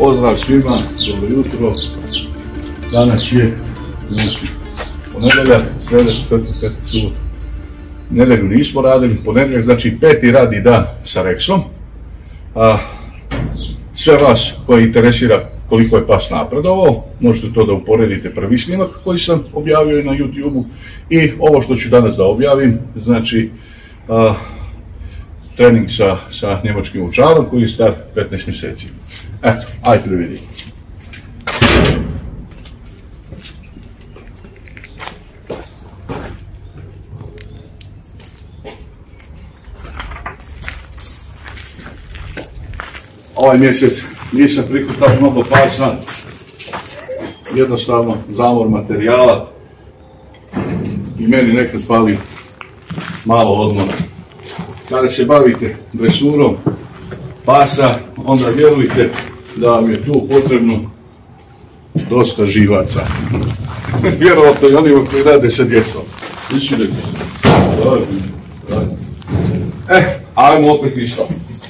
Pozdrav svima, dobro jutro. Danas je ponedjeljak, sreda, četvrtak, petak, subota. Nedjelju nismo radili, ponedjeljak, znači 5. radni dan sa Rexom. Sve vas koji interesira koliko je pas napredovao, možete to da uporedite prvi snimak koji sam objavio i na YouTube-u i ovo što ću danas da objavim, znači trening sa njemačkim ovčarom koji je star 15 mjeseci. Eto, ajde da vidimo. Ovaj mjesec nisam prikupao mnogo pasa, jednostavno zamor materijala i meni nekad fali malo odmora. Kada se bavite dresurom pasa, onda vjerujte da vam je tu potrebno dosta živaca. Vjerovatno i onima koji rade sa djecom. Ajmo opet isto.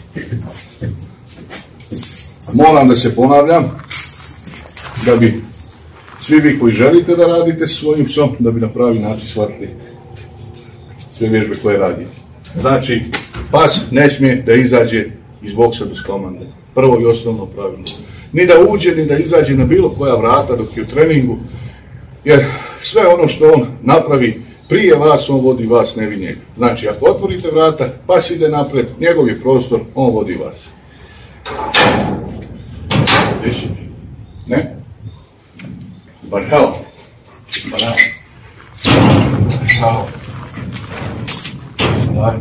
Moram da se ponavljam, da bi svi vi koji želite da radite s svojim psom, da bi na pravi način shvatili sve vježbe koje radite. Znači, pas ne smije da izađe iz boksa bez komande. Prvo i osnovno pravilo. Ni da uđe, ni da izađe na bilo koja vrata dok je u treningu, jer sve ono što on napravi prije vas, on vodi vas, ne vi njega. Znači, ako otvorite vrata, pas ide napred, njegov je prostor, on vodi vas. Ne? Bravo. Bravo. Bravo. Staj.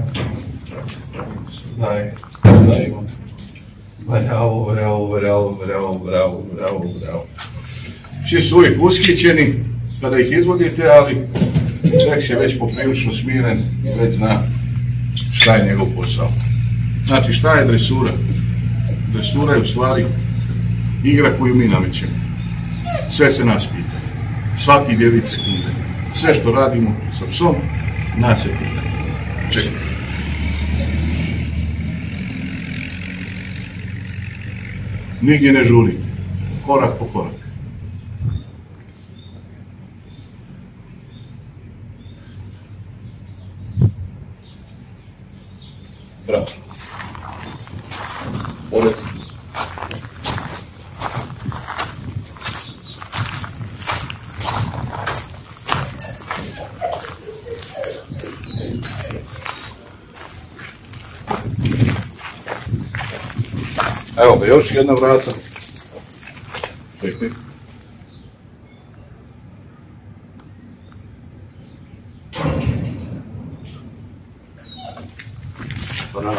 Staj. Staj. Bravo, bravo, bravo, bravo, bravo, bravo, bravo. Svi su uvijek ushićeni kada ih izvodite, ali čovjek se već poprilično smiren i već zna šta je njegov posao. Znači, šta je dresura? Dresura je u stvari igra koju mi namećemo. Sve se nas pita. Svaki 9 sekunde. Sve što radimo sa psom, nas se pita. Čekaj. Nigdje ne žurite. Korak po korak. Bravo. Ovdje. Evo ga, još jedna vrata. Čekaj. Bravo.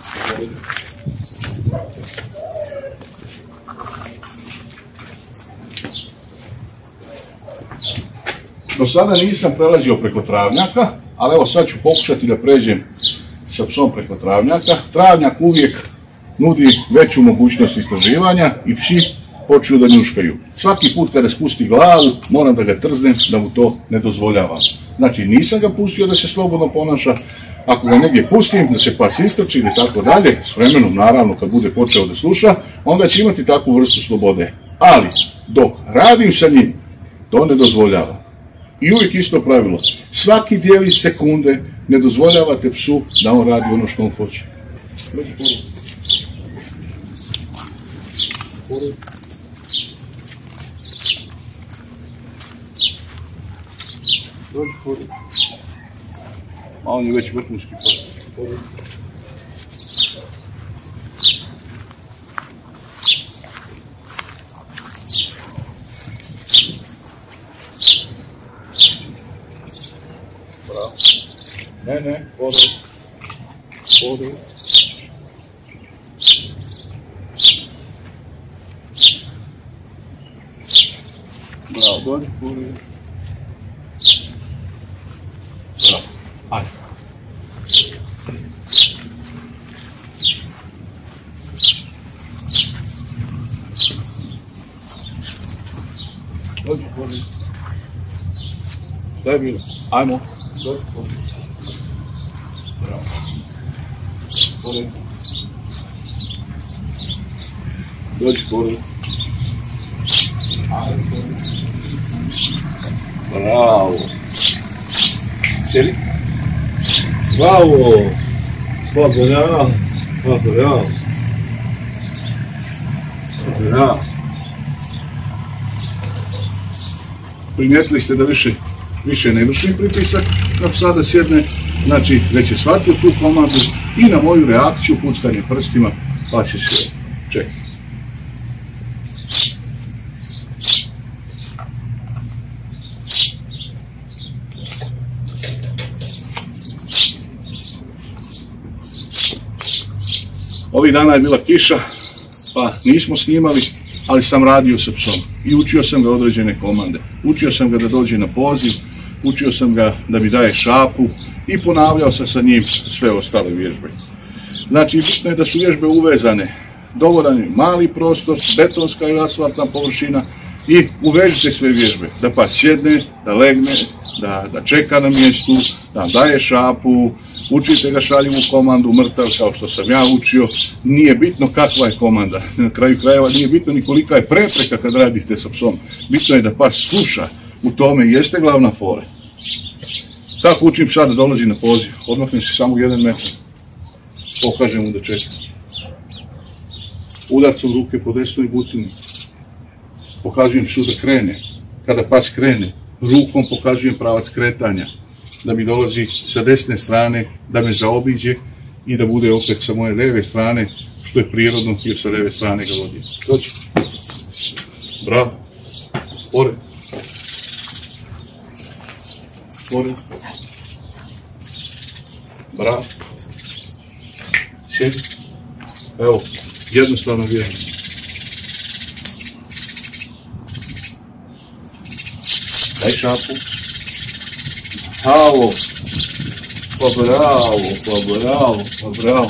Do sada nisam prelazio preko travnjaka, ali evo sad ću pokušati da pređem sa psom preko travnjaka. Travnjak uvijek nudi veću mogućnost istraživanja i psi počnu da njuškaju. Svaki put kada spusti glavu, moram da ga trznem da mu to ne dozvoljavam. Znači, nisam ga pustio da se slobodno ponaša, ako ga negdje pustim, da se pas istrči ili tako dalje, s vremenom, naravno, kad bude počeo da sluša, onda će imati takvu vrstu slobode. Ali, dok radim sa njim, to ne dozvoljavam. I uvijek isto pravilo, svaki 9 sekunde ne dozvoljavate psu da on radi ono što on hoće. Dođi, hodi. A on je već vrhunski pas. Bravo. Ne, hodi. Hodi. Bravo, dođi, hodi. Bravo, ajde. Dođi, hodi. Šta je bilo? Ajmo. Dođi, hodi. Bravo. Hodi. Dođi, hodi. Bravo. Sjedi. Bravo. Bravo. Bravo. Bravo. Primijetili ste da više ne vrši pritisak na psa da sjedne, znači već je shvatio tu komandu i na moju reakciju puckanje prstima pa će se čekati. Ovih dana je bila kiša, pa nismo snimali, ali sam radio sa psom i učio sam ga određene komande. Učio sam ga da dođe na poziv, učio sam ga da mi daje šapu i ponavljao sam sa njim sve ostale vježbe. Znači, bitno je da su vježbe uvezane. Dovoljan je mali prostor, betonska i asfaltna površina i uvežite sve vježbe. Da pa sjedne, da legne, da čeka na mjestu, da daje šapu, učite ga šaljivu komandu, mrtav, kao što sam ja učio. Nije bitno kakva je komanda. Na kraju krajeva nije bitno ni kolika je prepreka kad radite sa psom. Bitno je da pas sluša. U tome jeste glavna fora. Tako učim psa da dolazi na poziv. Odmaknem se samo 1 metar. Pokažem mu da čeka. Udarcom ruke po desnoj butini. Pokazujem psu da krene. Kada pas krene, rukom pokazujem pravac kretanja. Da mi dolazi sa desne strane, da me zaobiđe i da bude opet sa moje leve strane, što je prirodno jer sa leve strane ga vodim. Dođi. Bravo. Pored. Pored. Bravo. Sjedi. Evo, jednostavno vjerujem. Daj šapu. Bravo. Pa bravo, pa bravo, pa bravo.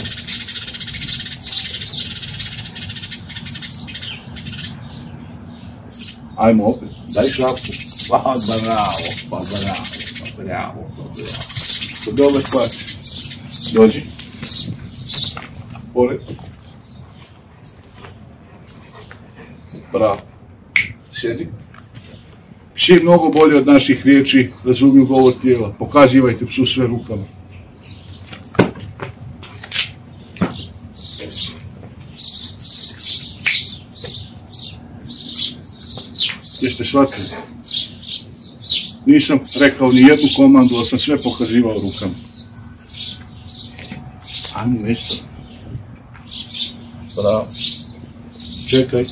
Ajmo opet, daj šapu. Pa bravo, pa bravo, pa bravo, pa bravo. To dobar pač. Dođi. Pored. Bravo. Sjedi. Psi mnogo bolje od naših riječi razumiju govor tijela. Pokazivajte psu sve rukama. Jeste shvatili? Nisam rekao ni jednu komandu, ali sam sve pokazivao rukama. Ajmo mjesto. Bravo. Čekaj.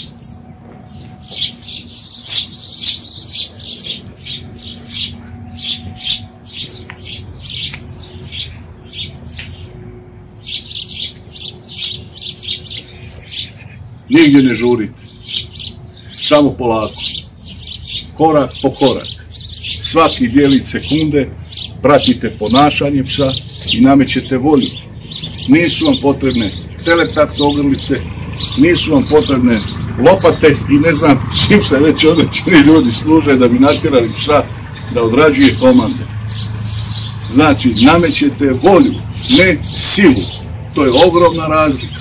Nigdje ne žurite, samo polako, korak po korak, svaki djelić sekunde, pratite ponašanje psa i namećete volju. Nisu vam potrebne teleptakt ogrlice, nisu vam potrebne lopate i ne znam s čim se već određeni ljudi služe da bi natjerali psa da odrađuje komande. Znači, namećete volju, ne silu, to je ogromna razlika.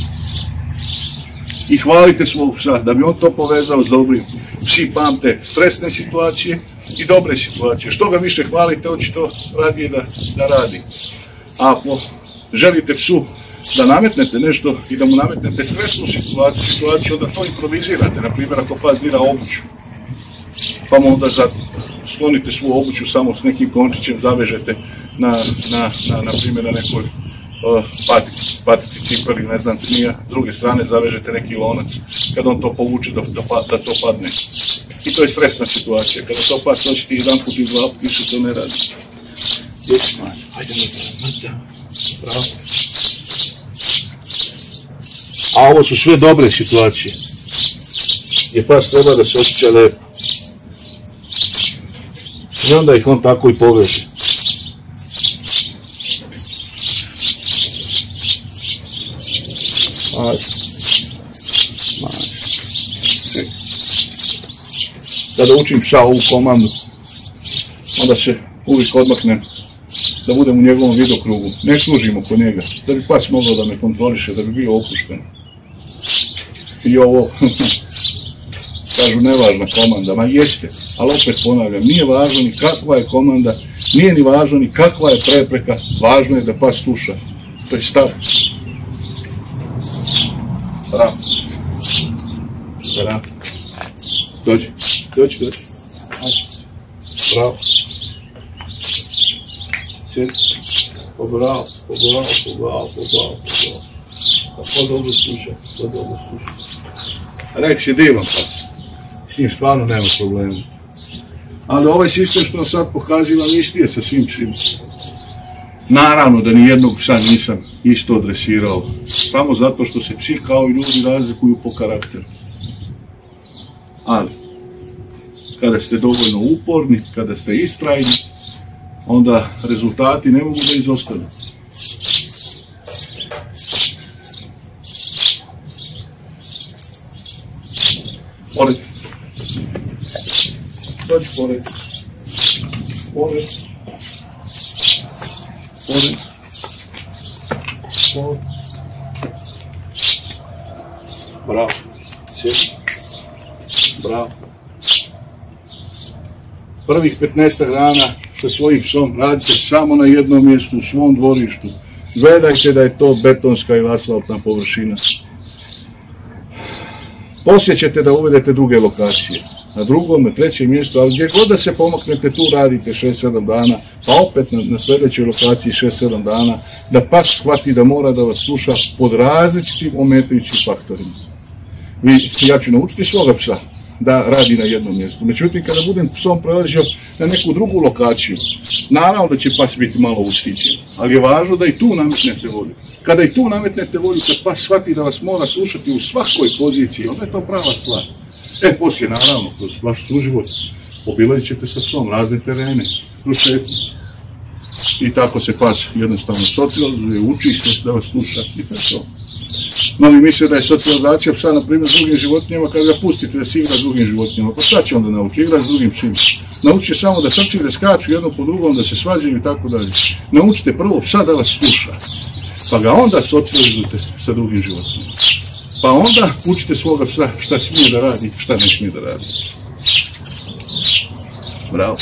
I hvalite svog psa, da bi on to povezao s dobrim. Psi pamte stresne situacije i dobre situacije. Što ga više hvalite, on će to radije da radi. A ako želite psu da nametnete nešto i da mu nametnete stresnu situaciju, onda to improvizirate. Naprimjer, ako pas dira obuću, pa mu onda slonite svu obuću samo s nekim končićem, zavežete na primjer, na nekoj patici, cipeli, ne znam, cnija, s druge strane zavežete neki lonac, kada on to povuče da to padne. I to je stresna situacija, kada to pas hoće ti jedan put i 2 put, više to ne radi. Jesi mađe, ajde mrtav, bravo. A ovo su sve dobre situacije, gdje pas treba da se osjeća lepo. I onda ih on tako i poveže. Kada učim psa ovu komandu, onda se uvijek odmaknem da budem u njegovom vidokrugu. Ne kružim oko njega, da bi pas mogao da me kontroliše, da bi bio opušten. I ovo, kažu nevažna komanda, ma jeste, ali opet ponavljam, nije važno ni kakva je komanda, nije ni važno ni kakva je prepreka, važno je da pas sluša, to je stav. Bravo. Bravo. Dođi. Bravo. Sjedi. Bravo. To dobro sluša. Reks je divan pas. S njim stvarno nema problema. Ali ovaj sistem što nam sad pokaziva isti je sa svim psima. Naravno da ni jednog psa nisam isto dresirao. Samo zato što se psi kao i ljudi razlikuju po karakteru. Ali, kada ste dovoljno uporni, kada ste istrajni, onda rezultati ne mogu da izostanu. Pored. Dođi pored. Pored. Bravo. Sjedi. Bravo. Prvih 15 dana sa svojim psom radite samo na jednom mjestu, u svom dvorištu. Gledajte da je to betonska ili asfaltna površina. Poslije ćete da uvedete druge lokacije. Na drugom, na trećem mjestu, ali gdje god da se pomaknete, tu radite 6-7 dana, pa opet na sljedećoj lokaciji 6-7 dana, da pas shvati da mora da vas sluša pod različitim ometajućim faktorima. Ja ću naučiti svoga psa da radi na jednom mjestu. Međutim, kada budem psom prelazio na neku drugu lokaciju, naravno da će pas biti malo ushićen, ali je važno da i tu nametnete volju. Kada i tu nametnete volju, kad pas shvati da vas mora slušati u svakoj poziciji, onda je to prava stvar. Poslije, naravno, kroz vaš suživot, obilazit ćete sa psom razne terene, kroz šetnju. I tako se pas jednostavno socijalizuje, uči se da vas sluša i to je to. Mnogi misle da je socijalizacija psa, na primjer, s drugim životinjama, kada ga pustite da se igra s drugim životinjama. Pa šta će onda naučiti? Igra s drugim psima. Naučite samo da trči, da skaču jedno po drugom, da se svađaju i tako dalje. Naučite prvo psa da vas sluša, pa ga onda socijalizujete sa drugim životinjama. Pa onda učite svoga psa šta smije da radi, šta ne smije da radi. Bravo.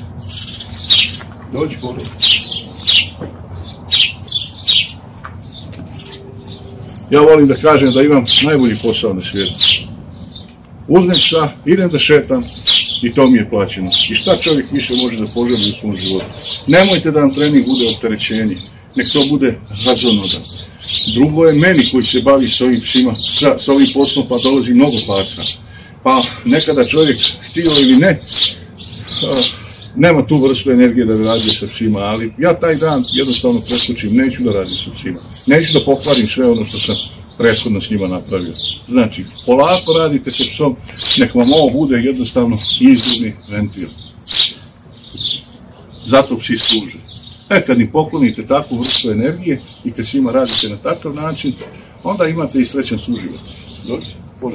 Dođi pored. Ja volim da kažem da imam najbolji posao na svijetu. Uzmem psa, idem da šetam i to mi je plaćeno. I šta čovjek više može da poželi u svom životu? Nemojte da vam trening bude opterećenje, nek to bude razonodan. Drugo je meni koji se bavi s ovim psima, s ovim poslom, pa dolazi mnogo pasa. Pa nekada čovjek, htio ili ne, nema tu vrstu energije da bi radio sa psima, ali ja taj dan jednostavno preskočim, neću da radim sa psima. Neću da pokvarim sve ono što sam prethodno s njima napravio. Znači, polako radite sa psom, nek vam ovo bude jednostavno izduvni ventil. Zato psi služe. Kad im poklonite takvu vrstu energije i kad s njima radite na takav način, onda imate i srećan suživot. Dođi, pored.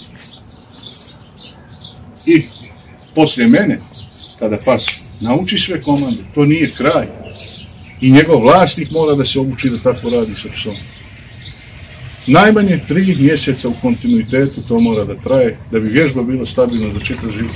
I poslije mene, kada pas nauči sve komande, to nije kraj. I njegov vlasnik mora da se obuči da tako radi sa psom. Najmanje 3 mjeseca u kontinuitetu to mora da traje, da bi vježba bila stabilna za čitav život.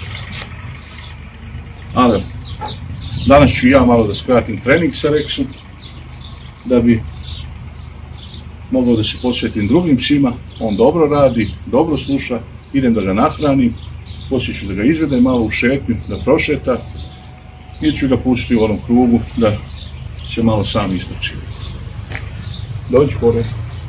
Ali, danas ću ja malo da skratim trening sa Reksom, da bi mogao da se posvetim drugim psima. On dobro radi, dobro sluša, idem da ga nahranim, poslije ću da ga izvedem malo u šetnju, da prošeta i ću ga pustiti u onom krugu da se malo sam istrči. Dođi pored.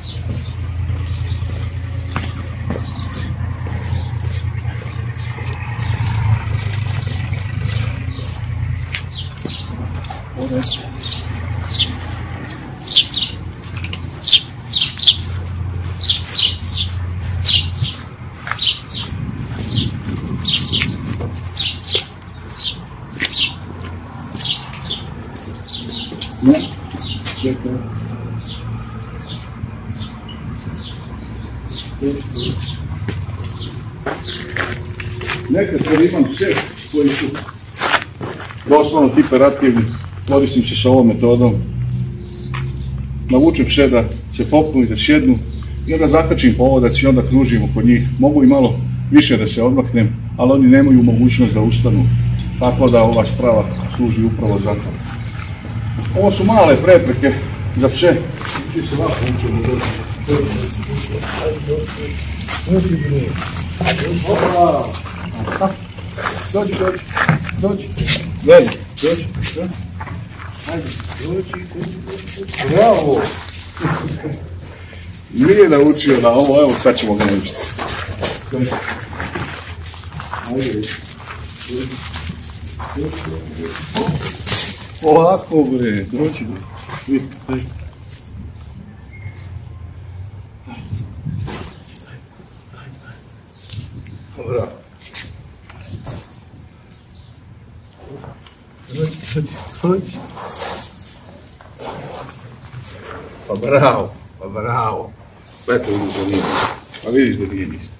Ne, čekaj. Nekad kad imam pse koji su doslovno hiperativni, koristim se s ovom metodom, navučem pse da se popnu i da sjednu i onda zakačim povodac i onda kružim oko njih. Mogu i malo više da se odmaknem, ali oni nemaju mogućnost da ustanu. Tako da ova sprava služi upravo za to. Ovo su male prepreke za pse. Dođi. Bravo! Nije naučio na ovo, evo sad ćemo ga naučiti. Ovako bre, dođi. Bravo. Pa bravo. Eto vidiš da nije. Pa vidiš da nije ništa.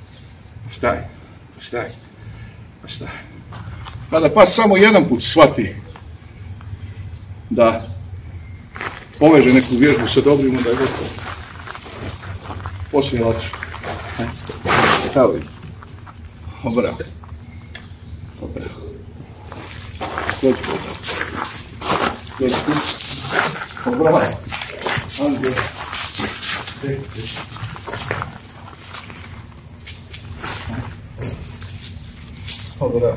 Šta je? Kada pas samo jedan put shvati da poveže neku vježbu sa dobrim, onda je gotovo. Poslije lači. Evo vidim. Bravo. Dođi. Bravo. Anđeo. Bravo.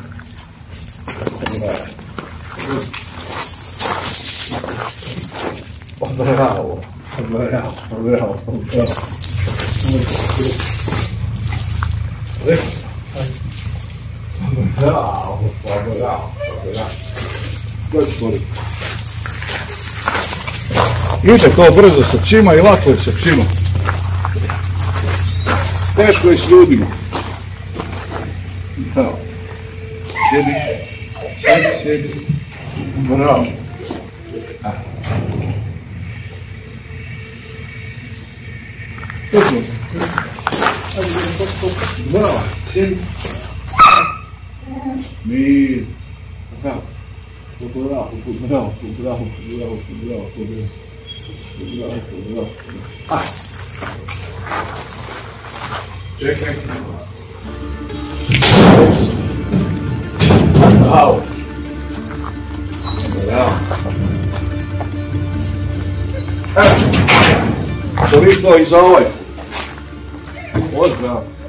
Ide to brzo sa psima i lako je sa psima. Teško je s ljudima. Bravo. Sjedi. Bravo. Bravo. Sjedi. Mir. Bravo. Bravo. Čekaj. Bravo. Toliko i za ovaj. Pozdrav.